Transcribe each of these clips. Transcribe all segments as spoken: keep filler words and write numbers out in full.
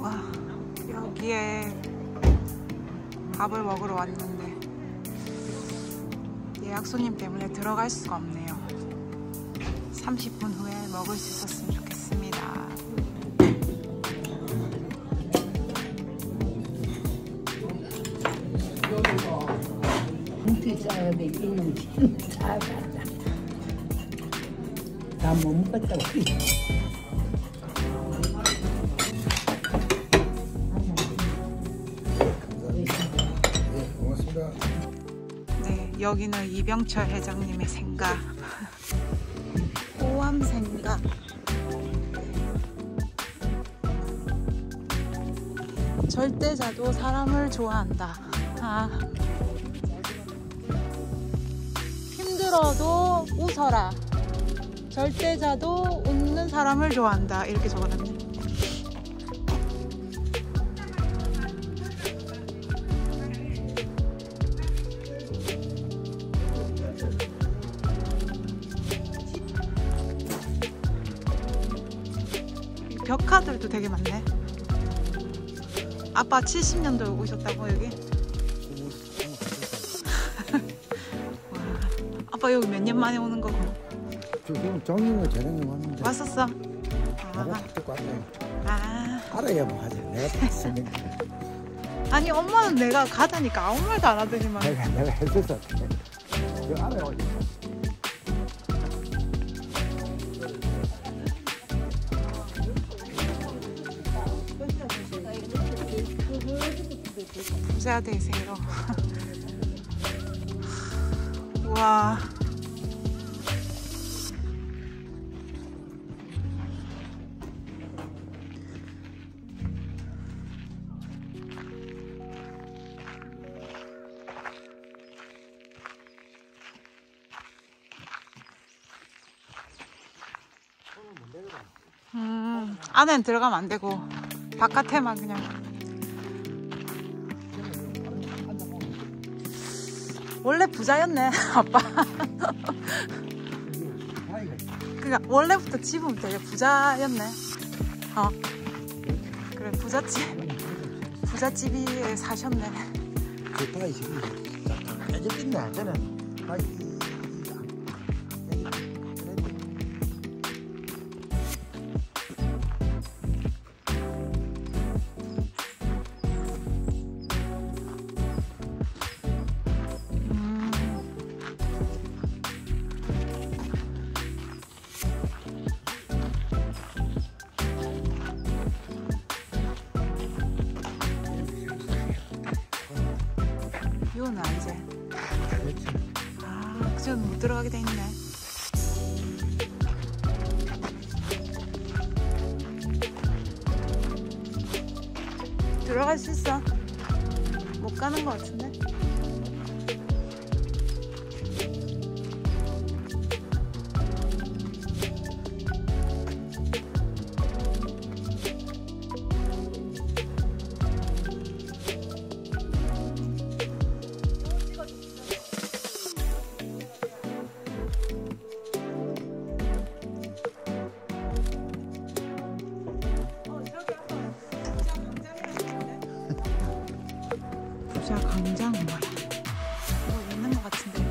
와, 여기에 밥을 먹으러 왔는데 예약 손님 때문에 들어갈 수가 없네요. 삼십 분 후에 먹을 수 있었으면 좋겠습니다. 뭉치 싸야 돼. 이놈 다 봤다. 다 못 먹었다고. 네, 고맙습니다. 네, 여기는 이병철 회장님의 생가. 호암 생가. 절대자도 사람을 좋아한다. 아. 힘들어도 웃어라. 절대자도 웃는 사람을 좋아한다. 이렇게 적어놨네. 벽화들도 되게 많네. 아빠 칠십 년도에 오셨다고 여기? 아빠 여기 몇 년 만에 오는 거고? 지금 정인호 재능이 왔는데 왔었어? 나가 아, 듣고 왔어요. 아. 알아야 뭐 하지. 내가 다 쓰니까. 아니 엄마는 내가 가자니까 아무 말도 안 하더니만. 내가 내가 했었어. 이거 알아요. 부자 되세요. 우와. 음, 안에는 들어가면 안 되고 바깥에만 그냥. 원래 부자였네 아빠. 그러니까 원래부터 집은 되게 부자였네. 어 그래, 부잣집 부잣집에 사셨네. 그 바위 지금 깨졌겠네. 저는 바위. 이거는 이제 아, 그쪽은 못 들어가게 돼 있네. 들어갈 수 있어. 못 가는 것 같은데. 부자 광장은 뭐야? 뭐 있는 것 같은데.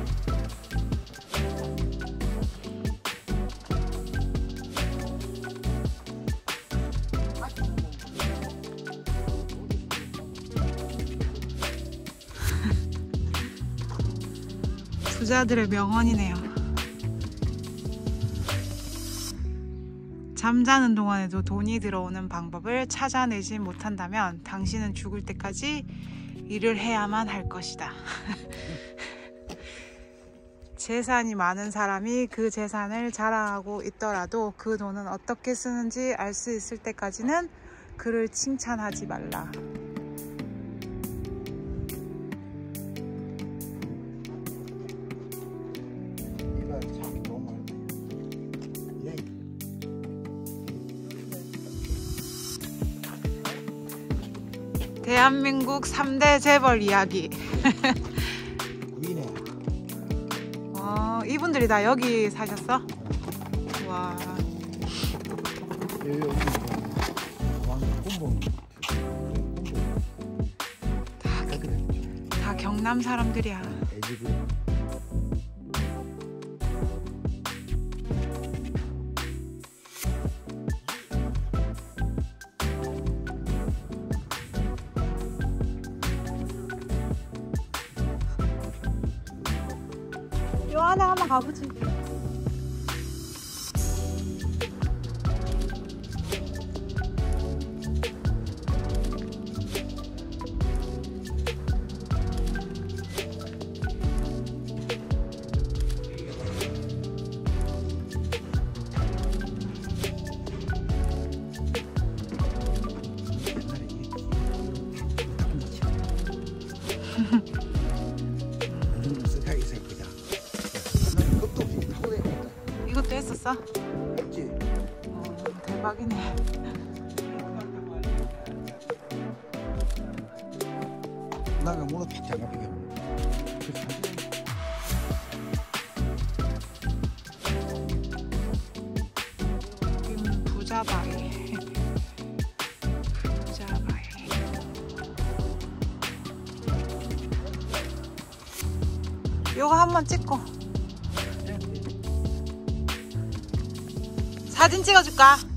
부자들의 명언이네요. 잠자는 동안에도 돈이 들어오는 방법을 찾아내지 못한다면 당신은 죽을 때까지 일을 해야만 할 것이다. 재산이 많은 사람이 그 재산을 자랑하고 있더라도 그 돈은 어떻게 쓰는지 알 수 있을 때까지는 그를 칭찬하지 말라. 대한민국 삼 대 재벌 이야기. 위네. 어, 이분들이 다 여기 사셨어? 와. 여기 왕 군봉 강남 사람들이야. 돼지고기. 요 안에 한번 가보지. 이것도 했었어? 했지. 어, 대박이네. 나가 문어 탁 장갑이게. 여기는 부자바위. 부자바위. 요거 한번 찍고 사진 찍어줄까?